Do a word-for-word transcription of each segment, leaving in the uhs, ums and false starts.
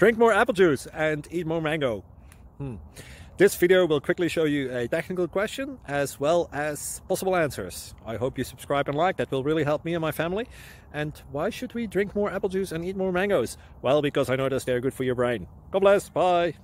Drink more apple juice and eat more mango. Hmm. This video will quickly show you a technical question as well as possible answers. I hope you subscribe and like, that will really help me and my family. And why should we drink more apple juice and eat more mangoes? Well, because I noticed they're good for your brain. God bless, bye!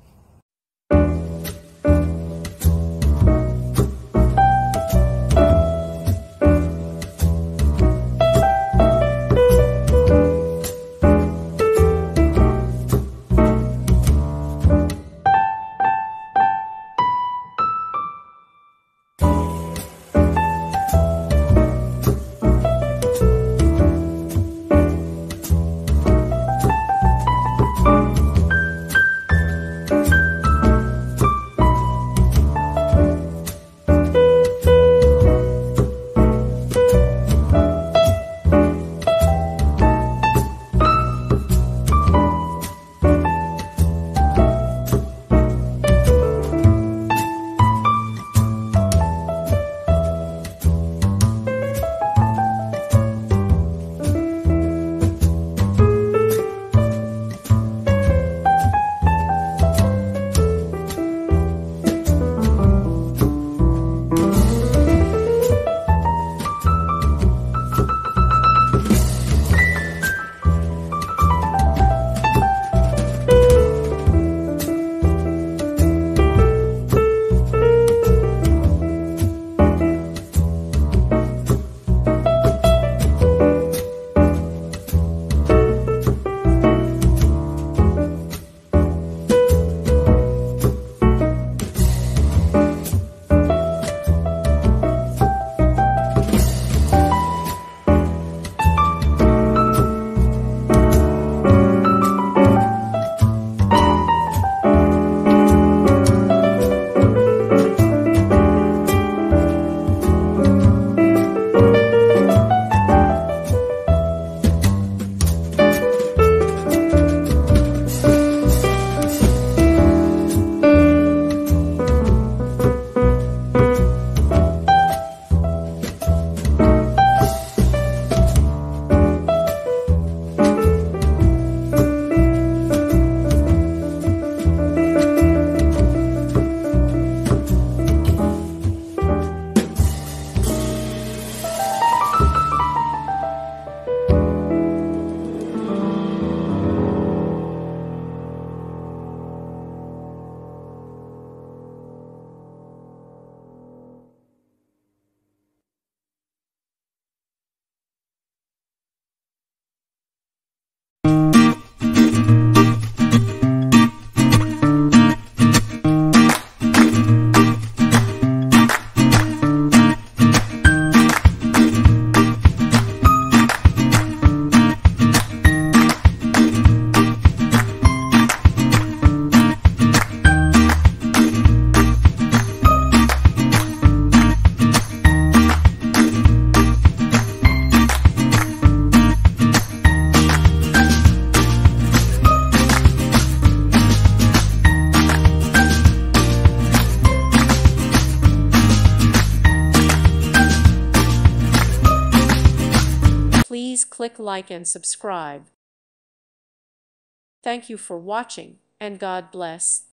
Please click like and subscribe. Thank you for watching, and God bless.